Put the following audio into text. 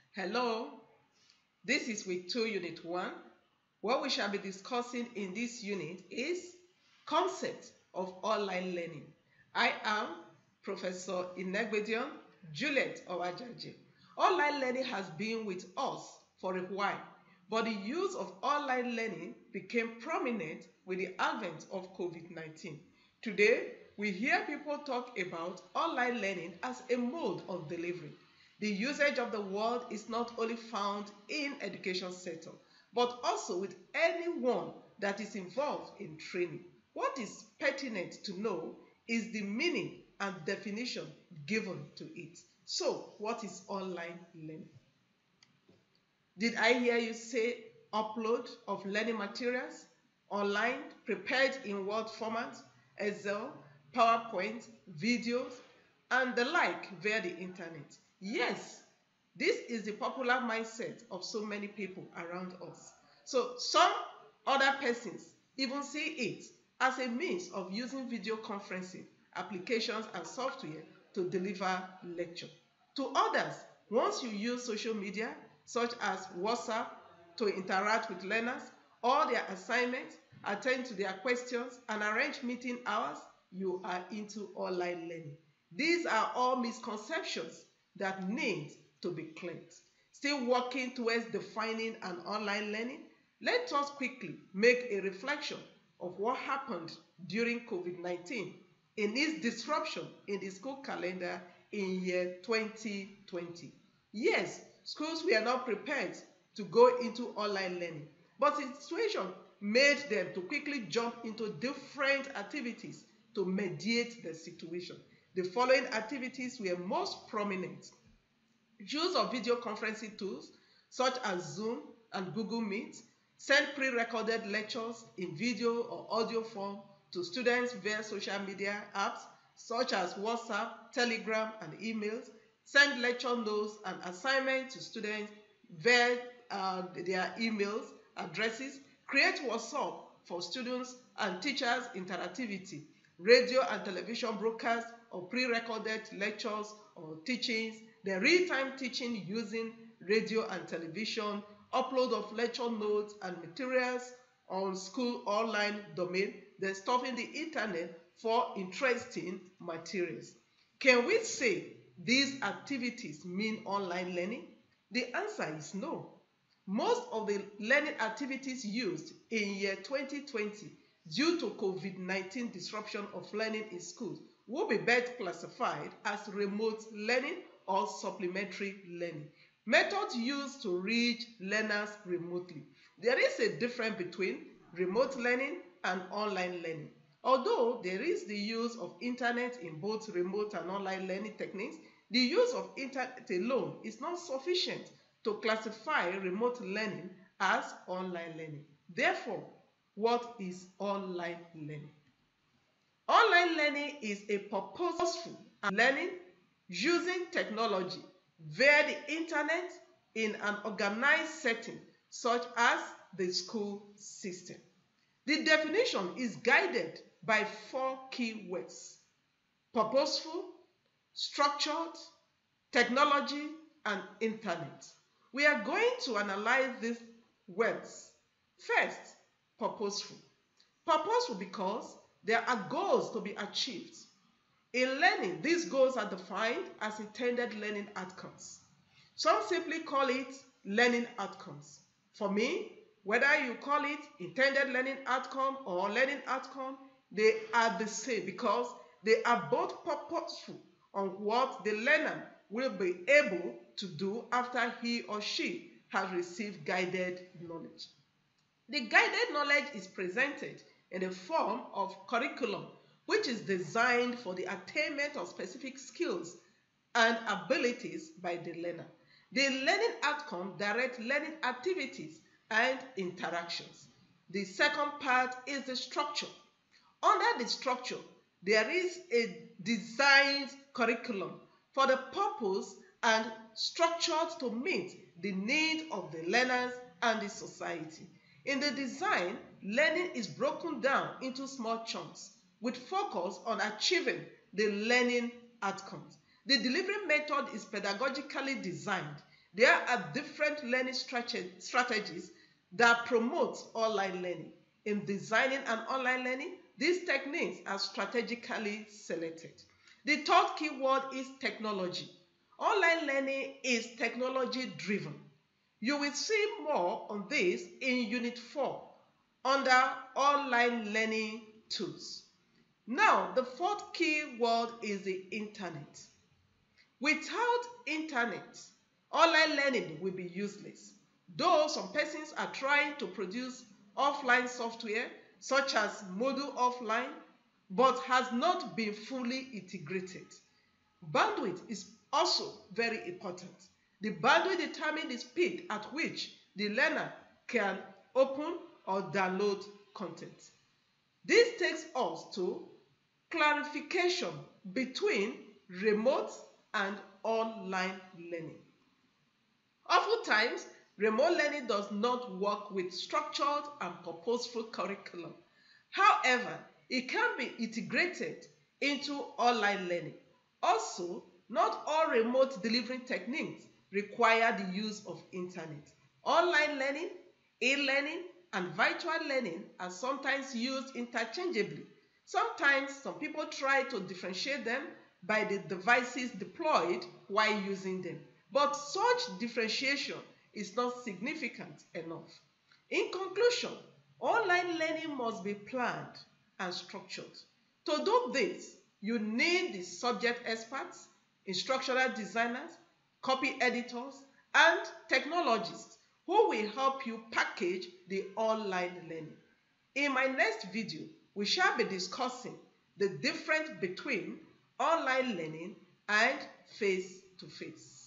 Hello, this is week 2, unit 1. What we shall be discussing in this unit is concept of online learning. I am Professor Inegbedion Juliet Owajaji. Online learning has been with us for a while, but the use of online learning became prominent with the advent of COVID-19. Today, we hear people talk about online learning as a mode of delivery. The usage of the word is not only found in education sector, but also with anyone that is involved in training. What is pertinent to know is the meaning and definition given to it. So, what is online learning? Did I hear you say upload of learning materials online, prepared in Word format, Excel, PowerPoint, videos, and the like via the internet? Yes, this is the popular mindset of so many people around us. So some other persons even see it as a means of using video conferencing applications and software to deliver lecture. To others, once you use social media such as WhatsApp to interact with learners or their assignments, attend to their questions, and arrange meeting hours, you are into online learning. These are all misconceptions that need to be cleared. Still working towards defining an online learning, let us quickly make a reflection of what happened during COVID-19 in its disruption in the school calendar in year 2020. Yes, schools were not prepared to go into online learning, but the situation made them to quickly jump into different activities to mediate the situation. The following activities were most prominent: use of video conferencing tools such as Zoom and Google Meet, send pre-recorded lectures in video or audio form to students via social media apps such as WhatsApp, Telegram, and emails, send lecture notes and assignments to students via their emails addresses, create WhatsApp for students and teachers interactivity, radio and television broadcasts of pre-recorded lectures or teachings, the real-time teaching using radio and television, upload of lecture notes and materials on school online domain, then stuffing the internet for interesting materials. Can we say these activities mean online learning? The answer is no. Most of the learning activities used in year 2020 due to COVID-19 disruption of learning in schools will be best classified as remote learning or supplementary learning. Methods used to reach learners remotely. There is a difference between remote learning and online learning. Although there is the use of internet in both remote and online learning techniques, the use of internet alone is not sufficient to classify remote learning as online learning. Therefore, what is online learning? Online learning is a purposeful learning using technology via the internet in an organized setting such as the school system. The definition is guided by 4 key words: purposeful, structured, technology, and internet. We are going to analyze these words. First, purposeful. Purposeful because there are goals to be achieved. In learning, these goals are defined as intended learning outcomes. Some simply call it learning outcomes. For me, whether you call it intended learning outcome or learning outcome, they are the same because they are both purposeful on what the learner will be able to do after he or she has received guided knowledge. The guided knowledge is presented in the form of curriculum, which is designed for the attainment of specific skills and abilities by the learner. The learning outcome directs learning activities and interactions. The second part is the structure. Under the structure, there is a designed curriculum for the purpose and structured to meet the need of the learners and the society. In the design, learning is broken down into small chunks with focus on achieving the learning outcomes. The delivery method is pedagogically designed. There are different learning strategies that promote online learning. In designing an online learning, these techniques are strategically selected. The third keyword is technology. Online learning is technology driven. You will see more on this in Unit 4 under Online Learning Tools. Now, the fourth keyword is the internet. Without internet, online learning will be useless. Though some persons are trying to produce offline software such as Moodle Offline, but has not been fully integrated. Bandwidth is also very important. The bandwidth determines the speed at which the learner can open or download content. This takes us to clarification between remote and online learning. Oftentimes, remote learning does not work with structured and purposeful curriculum. However, it can be integrated into online learning. Also, not all remote delivery techniques require the use of internet. Online learning, e-learning, and virtual learning are sometimes used interchangeably. Sometimes some people try to differentiate them by the devices deployed while using them. But such differentiation is not significant enough. In conclusion, online learning must be planned and structured. To do this, you need the subject experts, instructional designers, copy editors, and technologists who will help you package the online learning. In my next video, we shall be discussing the difference between online learning and face-to-face.